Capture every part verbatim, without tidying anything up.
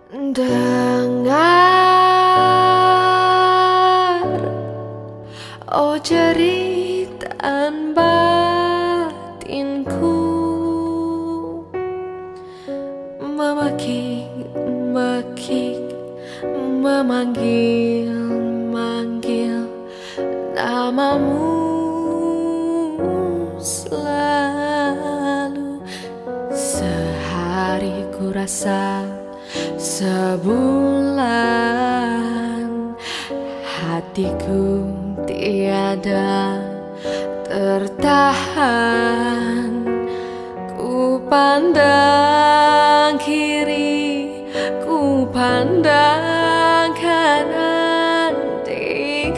Dengar, oh jeritan batinku, memekik-mekik, memanggil-manggil namamu selalu. Sehari ku rasa sebulan, hatiku tiada tertahan. Ku pandang kiri, ku pandang kanan, di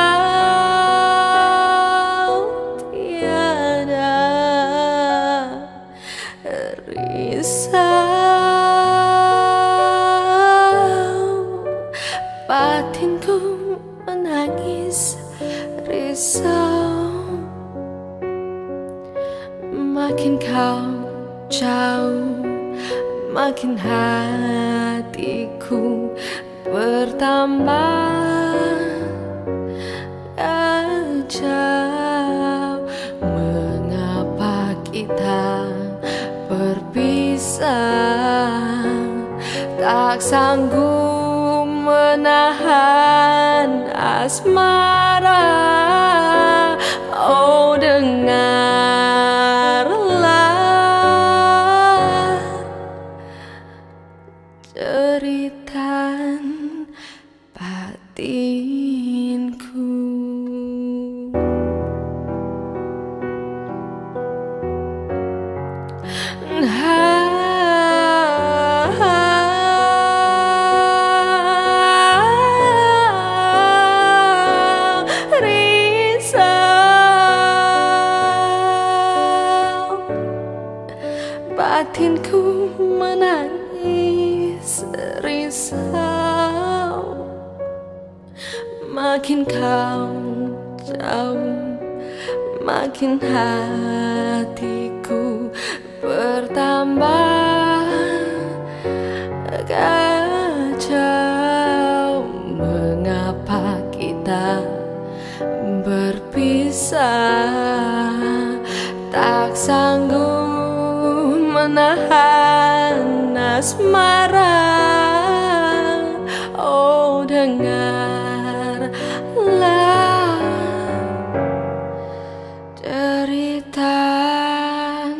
kau tiada risau. Batinku menangis risau. Makin kau jauh, makin hatiku bertambah kacau. Mengapa kita berpisah? Tak sanggup menahan asmara. Oh dengarlah jeritan batinku. Batinku menangis risau. Makin kau jauh, makin hatiku bertambah kacau. Mengapa kita berpisah? Tak sanggup menahan asmara. Oh dengarlah jeritan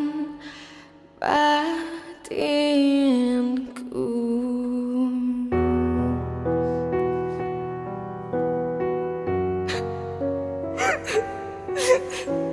batinku.